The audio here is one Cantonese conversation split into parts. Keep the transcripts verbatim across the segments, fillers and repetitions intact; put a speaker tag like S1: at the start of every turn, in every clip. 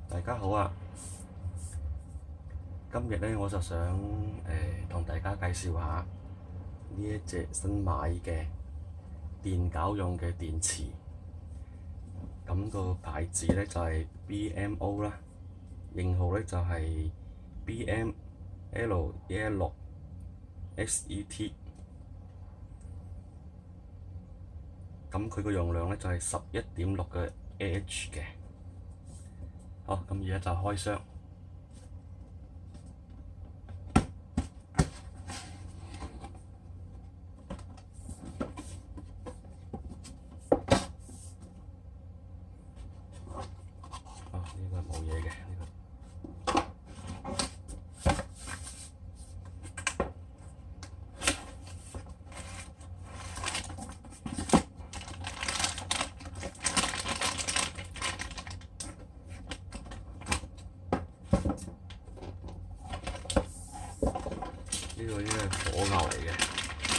S1: 大家好啊！今日咧我就想誒同、呃、大家介紹下呢一隻新買嘅電搞用嘅電池。咁、個牌子咧就係、是、B M O 啦，型號咧就係、是、B M L 一一六 S E T。咁佢個容量咧就係十一點六嘅 Ah 嘅。好，咁而家就開箱。哦，呢個冇嘢嘅呢個。呢個應該係火牛嚟嘅。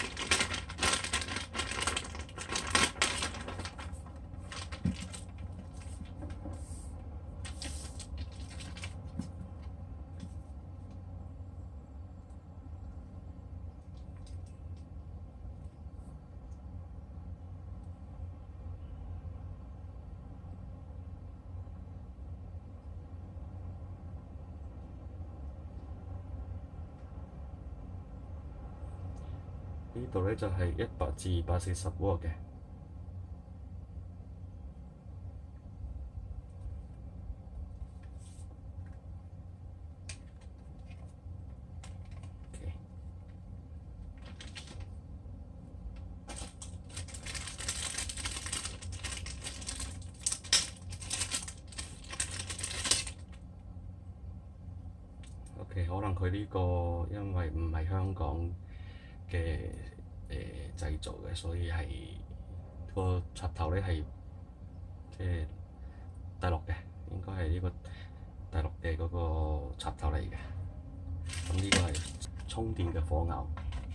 S1: 呢度咧就係一百至二百四十瓦嘅。OK，可能佢呢個因為唔係香港嘅誒製造嘅，所以係個插頭咧係即係大陸嘅，應該係呢個大陸嘅嗰個插頭嚟嘅。咁呢個係充電嘅火牛。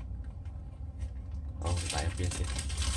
S1: 好，第一邊先。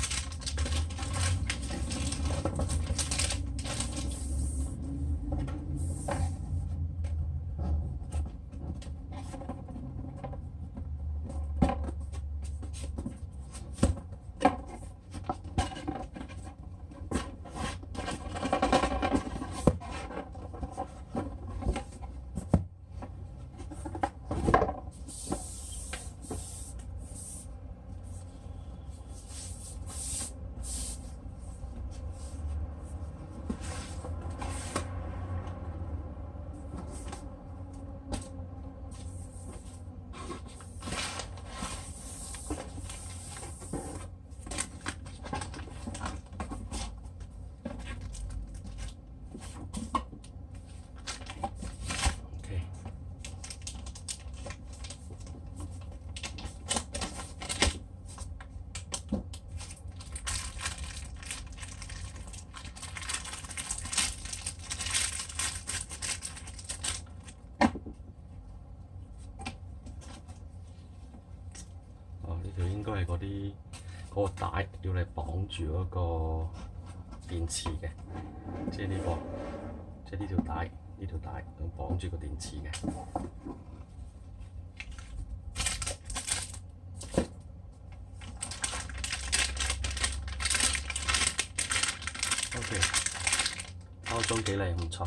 S1: 呢條應該係嗰啲嗰個帶要嚟綁住嗰個電池嘅，即係呢個，即係呢條帶，呢條帶咁綁住個電池嘅。OK，包裝幾靚，唔錯。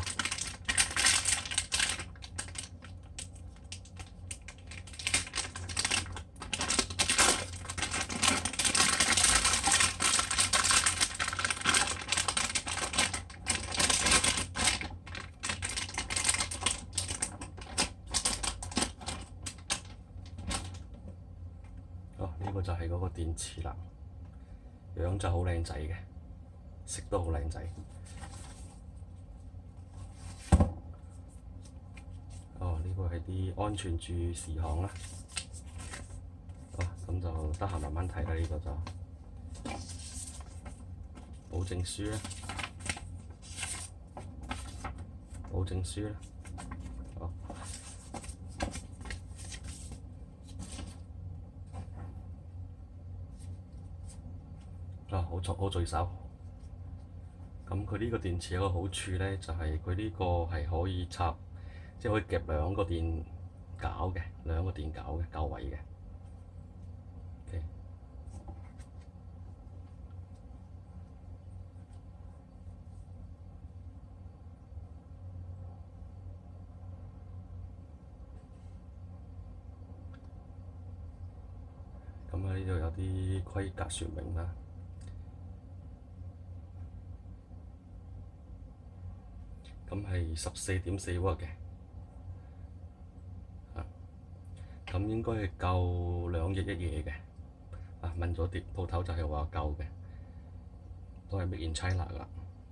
S1: 呢個就係嗰個電池啦，樣就好靚仔嘅，色都好靚仔。哦，呢個係啲安全注事項啦。哦，咁就得閒慢慢睇啦。呢個就保證書啦，保證書啦。哦。啊，好重好聚手， 咁佢呢個電池有個好處咧，就係佢呢個係可以插，即係可以夾兩個電攪嘅，兩個電攪嘅夠位嘅。OK。咁喺呢度有啲規格說明啦。咁係十四點四瓦嘅，啊，咁應該係夠兩日一夜嘅。啊，問咗啲鋪頭就係話夠嘅，都係 Made in China 㗎。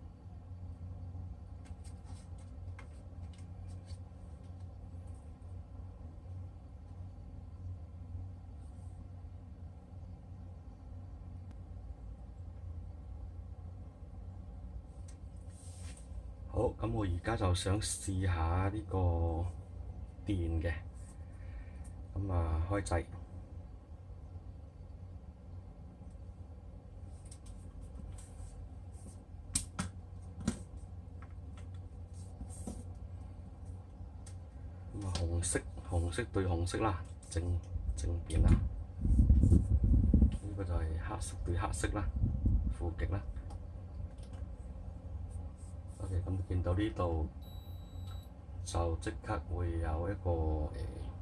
S1: 好，咁我而家就想試下呢個電嘅，咁啊開掣，咁啊紅色紅色對紅色啦，正正邊啦，呢個就係黑色對黑色啦，負極啦。OK，咁見到呢度就即刻會有一個誒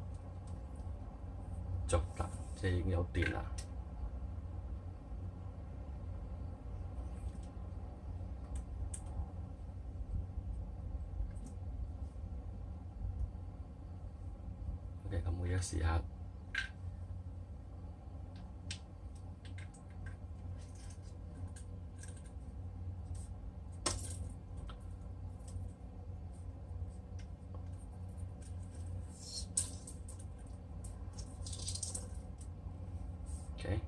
S1: 著燈，即係已經有電啦。OK，咁我而家試下。OK，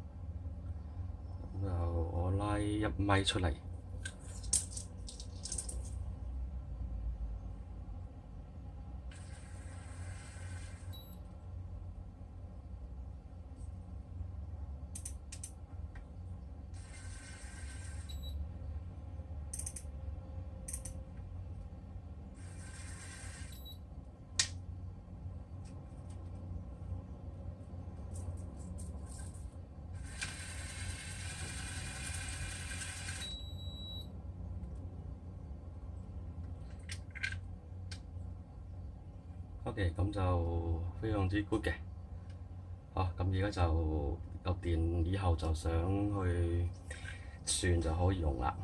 S1: 咁就我拉一米出嚟。OK，咁就非常之 good 嘅。好，咁而家就有電，以後就想去算就可以用啦。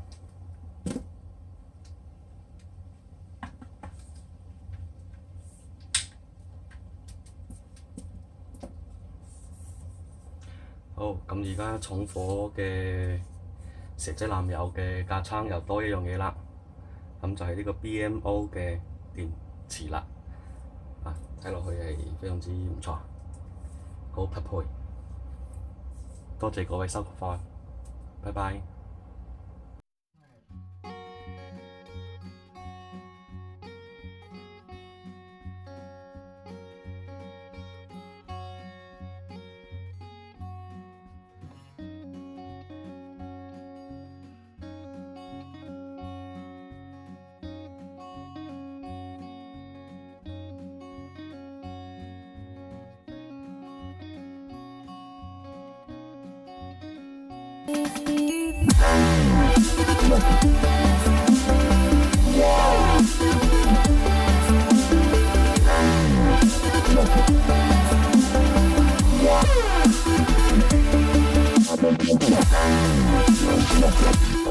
S1: 好，咁而家重火嘅石仔男友嘅架撐又多一樣嘢啦，咁就係呢個 B M O 嘅電池啦。啊，睇落去係非常之唔錯，好匹配。多謝各位收貨，拜拜。Yeah.